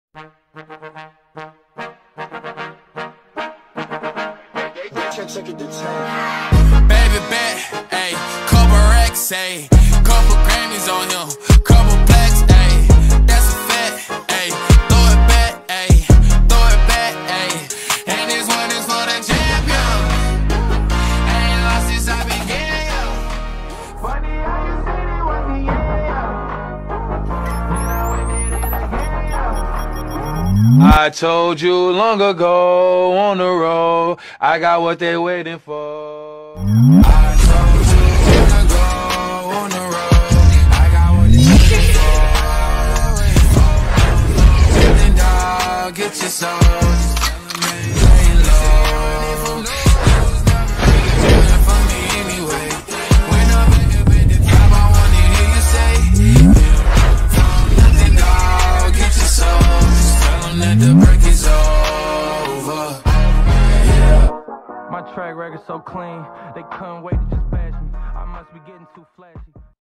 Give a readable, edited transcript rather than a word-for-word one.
Baby bet, ayy, couple racks, ayy, couple Grammys on him, couple blacks, ayy, that's a fact, ayy, throw it back, ayy, throw it back, ayy, and this one is for the champion. Ain't lost since I began, yo. Funny how you said it was the end, yo. Then I went in again, yo. I told you long ago on the road, I got what they waiting for. I told you long ago on the road, I got what they waiting for. Then dog, get your soul. Just tell them that it ain't low. For me anyway. When I'm up at the top, I wanna hear you say, then dog, get your soul. Just tell them that the break is over. My track record so clean, they couldn't wait to just bash me. I must be getting too flashy.